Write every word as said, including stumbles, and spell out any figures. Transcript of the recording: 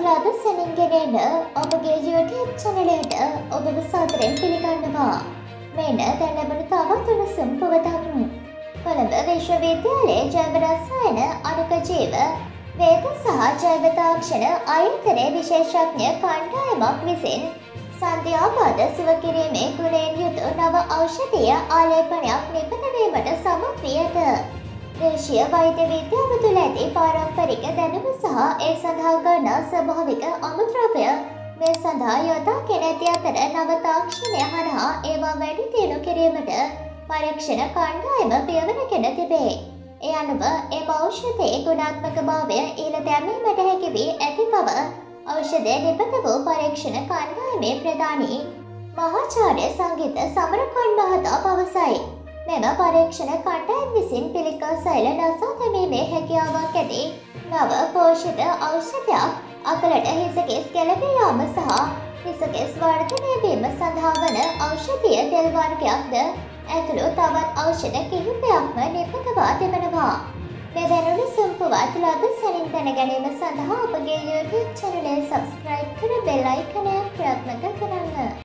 ලද සැනින්ගෙනෙන ඔබගේ YouTube චැනලයට ඔබව සාදරයෙන් පිළිගන්නවා. මෙන්න දැන් ලැබුණු තවත් උණුසුම් පුවතක්. කොළඹ විශ්වවිද්‍යාලයේ ජෛව රසායන අණුක ජීව වේද සහ ජෛව තාක්ෂණ ආයතනයේ විශේෂඥ කණ්ඩායමක් විසින් සන්ධ්‍යාබාධ සුව කිරීමේ ගුණයෙන් යුතු නව ඖෂධීය ආලේපනයක් නිපද වීමට සමත් වී ඇත. දේශීය වෛද්‍ය විද්‍යාව තුළ ඇති පාරම්පරික දැනුම සහ ඒ සඳහා ගන්නා ස්වභාවික අමුද්‍රව්‍ය මේ සඳහා යොදාගෙන ඇති අතර නව තාක්ෂණය හරහා ඒවා වැඩි දියුණු කිරීමට පරීක්ෂණ කණ්ඩායම පියවරගෙන තිබේ. ඒ අනුව එම ඖෂධයේ ගුණාත්මක භාවය ඉහළ දැමීමට හැකි වී ඇති බව ඖෂධය නිපද වූ පරීක්ෂණ කණ්ඩායමේ ප්‍රධානී මහාචාර්ය සංගීත සමරකෝන් මහතා පවසයි. මෙම පරීක්ෂණ කණ්ඩායම විසින් පිළිකා සෛල නසා දැමීමේ හැකියාවක් ඇති නව පෝෂිත ඖෂධයක් අකලට හිසකෙස් ගැලවී යාම සහ හිසකෙස් වර්ධනය වීම සඳහා වන ඖෂධීය තෙල් වර්ගයක්ද ඇතුළු තවත් ඖෂධ කිහිපයක්ම නිපදවා තිබෙනවා. මෙවැනි උණුසුම් පුවත් ලද සැනින් දැන ගැනීම සඳහා ඔබගේ YouTube චැනලය සබ්ස්ක්‍රයිබ් කර බෙල් අයිකනය ක්‍රියාත්මක කරන්න.